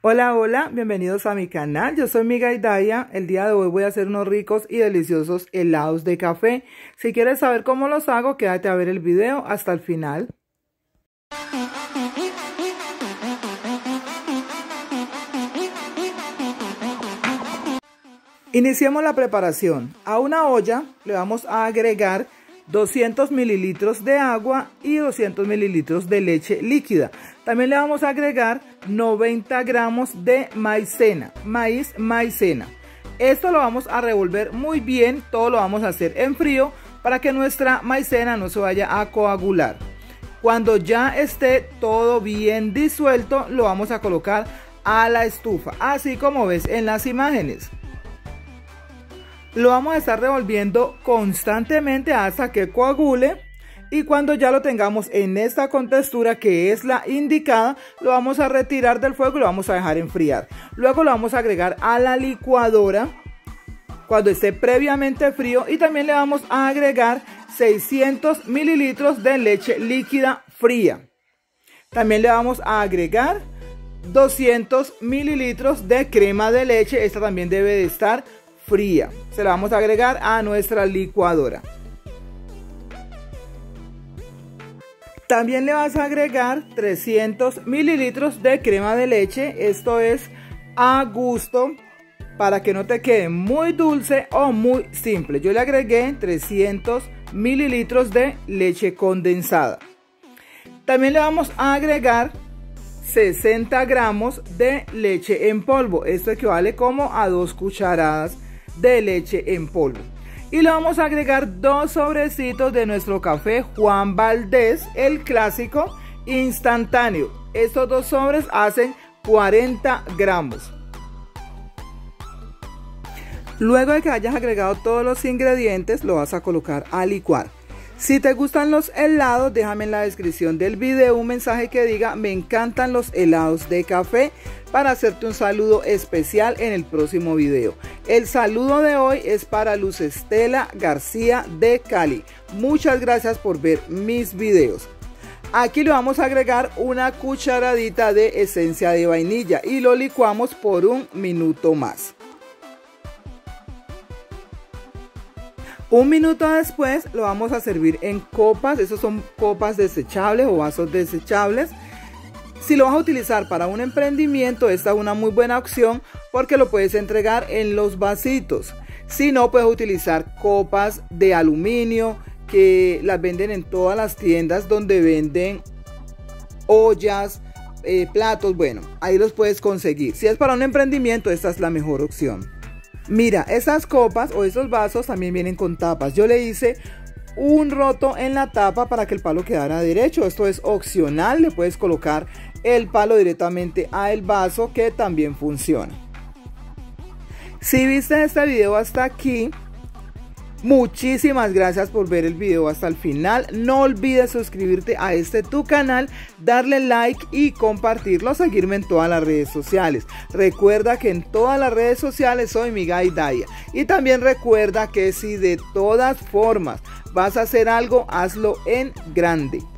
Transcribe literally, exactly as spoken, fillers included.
Hola, hola, bienvenidos a mi canal. Yo soy Miga Idaya. El día de hoy voy a hacer unos ricos y deliciosos helados de café. Si quieres saber cómo los hago, quédate a ver el video hasta el final. Iniciemos la preparación. A una olla le vamos a agregar doscientos mililitros de agua y doscientos mililitros de leche líquida. También le vamos a agregar noventa gramos de maicena, maíz maicena. Esto lo vamos a revolver muy bien, todo lo vamos a hacer en frío para que nuestra maicena no se vaya a coagular. Cuando ya esté todo bien disuelto, lo vamos a colocar a la estufa, así como ves en las imágenes. Lo vamos a estar revolviendo constantemente hasta que coagule, y cuando ya lo tengamos en esta contextura que es la indicada, lo vamos a retirar del fuego y lo vamos a dejar enfriar. Luego lo vamos a agregar a la licuadora cuando esté previamente frío, y también le vamos a agregar seiscientos mililitros de leche líquida fría. También le vamos a agregar doscientos mililitros de crema de leche. Esta también debe de estar fría. Se la vamos a agregar a nuestra licuadora. También le vas a agregar trescientos mililitros de crema de leche. Esto es a gusto para que no te quede muy dulce o muy simple. Yo le agregué trescientos mililitros de leche condensada. También le vamos a agregar sesenta gramos de leche en polvo. Esto equivale como a dos cucharadas de leche en polvo. Y le vamos a agregar dos sobrecitos de nuestro café Juan Valdez, el clásico instantáneo. Estos dos sobres hacen cuarenta gramos. Luego de que hayas agregado todos los ingredientes, lo vas a colocar a licuar. Si te gustan los helados, déjame en la descripción del video un mensaje que diga: me encantan los helados de café, para hacerte un saludo especial en el próximo video. El saludo de hoy es para Luz Estela García de Cali. Muchas gracias por ver mis videos. Aquí le vamos a agregar una cucharadita de esencia de vainilla y lo licuamos por un minuto más. Un minuto después lo vamos a servir en copas. Esas son copas desechables o vasos desechables. Si lo vas a utilizar para un emprendimiento, esta es una muy buena opción porque lo puedes entregar en los vasitos. Si no, puedes utilizar copas de aluminio que las venden en todas las tiendas donde venden ollas, eh, platos. Bueno, ahí los puedes conseguir. Si es para un emprendimiento, esta es la mejor opción. Mira, esas copas o esos vasos también vienen con tapas. Yo le hice un roto en la tapa para que el palo quedara derecho. Esto es opcional, le puedes colocar el palo directamente al vaso, que también funciona. Si viste este video hasta aquí, muchísimas gracias por ver el video hasta el final. No olvides suscribirte a este tu canal, darle like y compartirlo, seguirme en todas las redes sociales. Recuerda que en todas las redes sociales soy Miga Idaya. Y también recuerda que si de todas formas vas a hacer algo, hazlo en grande.